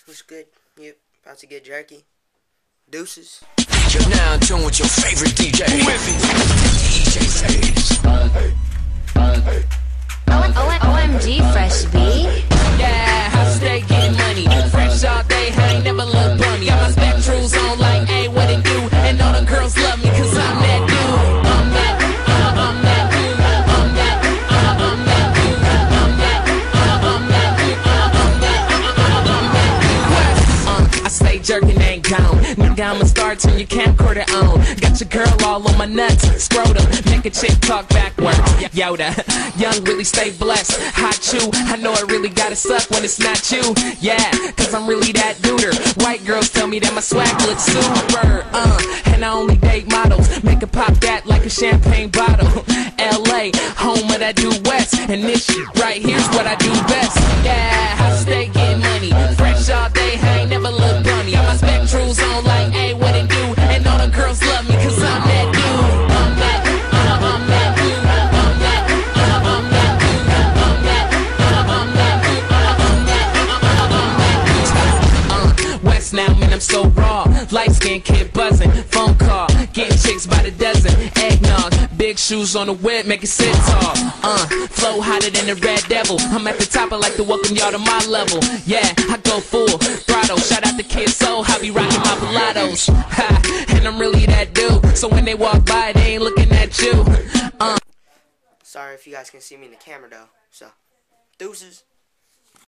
What's good? Yep, about to get jerky. Deuces. You're now in tune with your favorite DJ. DJ Saves. OMG, Fresh B. Yeah, I stay getting money. Fresh all day, I ain't never look bummy. Got my spectrals on like, hey, what it do? And all the girls love me, cause I'm that dude. I'm that dude. I'm that dude. I'm that dude. I'm that dude. I'm that dude. I stay jerking, ain't gone. Nigga, I'ma start, turn your camcorder on. Got your girl all on my nuts. Scrotum, make a chick talk backward. Yoda, young really stay blessed. Hot chew, I know it really gotta suck when it's not you. Yeah, cause I'm really that duder. White girls tell me that my swag looks super. And I only date models. Make it pop that like a champagne bottle. LA, home of that due west. And this shit right here's what I do best. Yeah, I stay getting money. Fresh all day, I ain't never look bummy. Got my spectrals on like, hey, what it do? And all the girls love me cause I'm that dude. I'm that dude. I'm that dude. I'm that dude. I'm that dude. I'm that dude. I'm that dude. I'm that dude. West now, man, I'm so raw. Light skin kid buzzing. Phone call. Getting chicks by the dozen. Eggnog. Big shoes on the whip, make it sit tall. Flow hotter than the Red Devil. I'm at the top, I like to welcome y'all to my level. Yeah, I go full throttle. Shout out to Kid Soul, I be rocking my Pilatos. And I'm really that dude. So when they walk by, they ain't looking at you. Sorry if you guys can see me in the camera though. So, deuces.